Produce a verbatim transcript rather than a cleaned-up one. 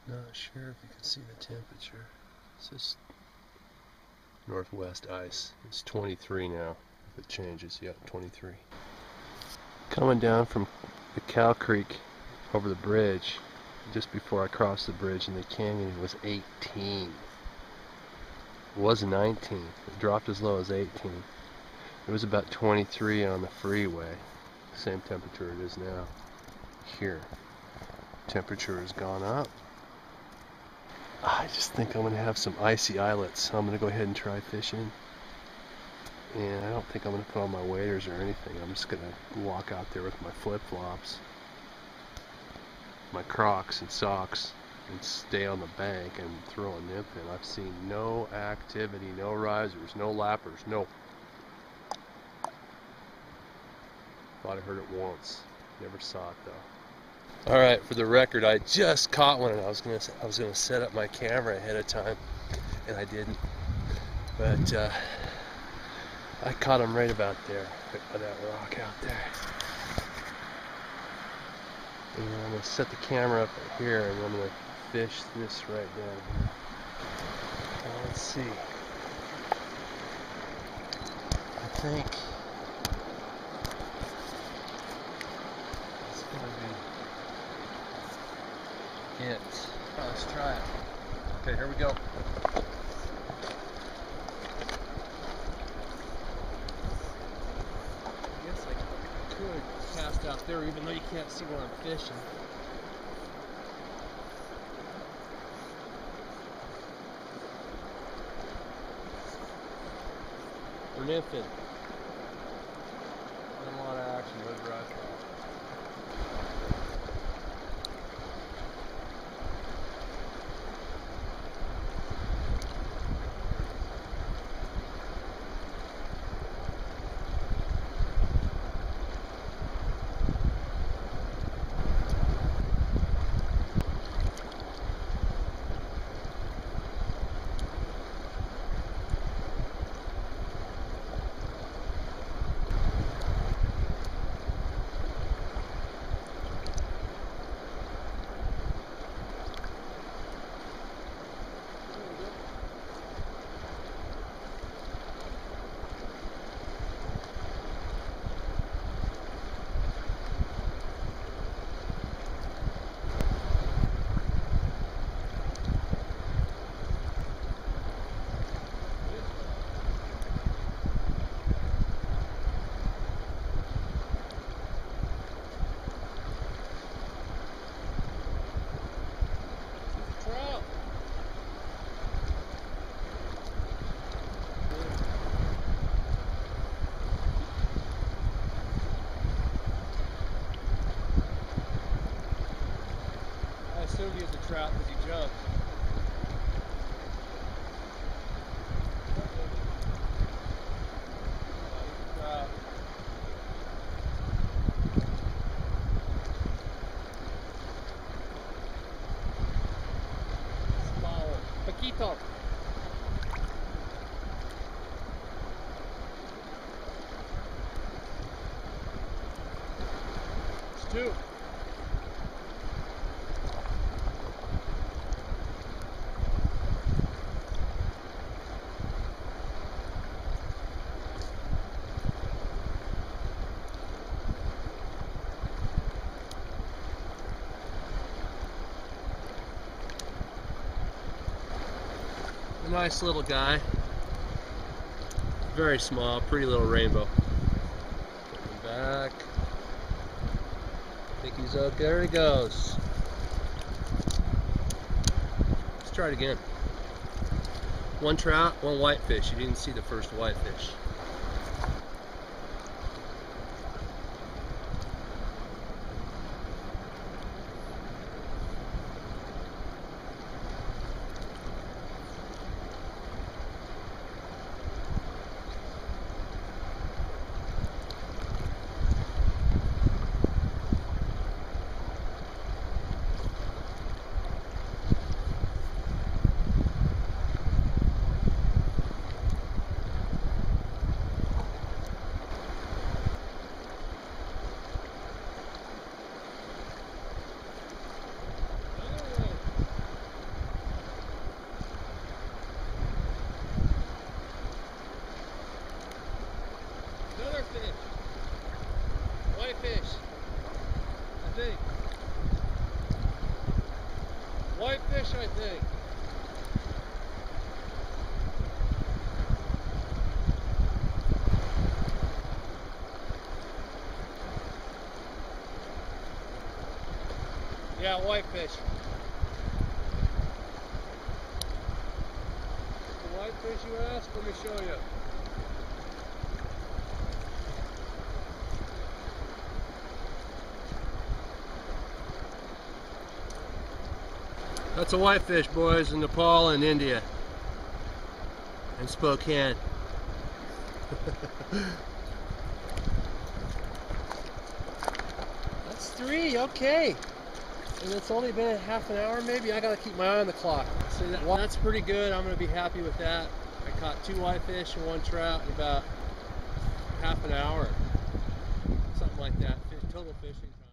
Not sure if you can see the temperature. It's just northwest ice. It's twenty-three now. If it changes, yeah, twenty-three. Coming down from the Cow Creek over the bridge, just before I crossed the bridge in the canyon, it was eighteen. It was nineteen. It dropped as low as eighteen. It was about twenty-three on the freeway. Same temperature it is now. Here, temperature has gone up. I just think I'm going to have some icy islets. I'm going to go ahead and try fishing. And I don't think I'm going to put on my waders or anything. I'm just going to walk out there with my flip-flops, my Crocs and socks, and stay on the bank and throw a nymph in. I've seen no activity, no risers, no lappers, no. Thought I heard it once. Never saw it though. All right, for the record, I just caught one, and I was gonna I was gonna set up my camera ahead of time, and I didn't. But uh, I caught him right about there, right by that rock out there. And I'm gonna set the camera up right here, and I'm gonna fish this right down here. Now, let's see. I think it's gonna be it. Oh, let's try it. Okay, here we go. I guess I could cast out there, even though you can't see where I'm fishing. We're nymphing. Not a lot of action, no dry spot. I assumed he was a trout because he jumped. Trout. Small. Paquito. It's two. A nice little guy. Very small, pretty little rainbow. Coming back. I think he's okay. There he goes. Let's try it again. One trout, one whitefish. You didn't see the first whitefish. fish, I think. Yeah, whitefish. The whitefish you asked? Let me show you. That's a whitefish, boys, in Nepal and India. And Spokane. That's three, okay. And it's only been a half an hour maybe. I gotta keep my eye on the clock. So that, that's pretty good. I'm gonna be happy with that. I caught two whitefish and one trout in about half an hour. Something like that. Fish, total fishing time.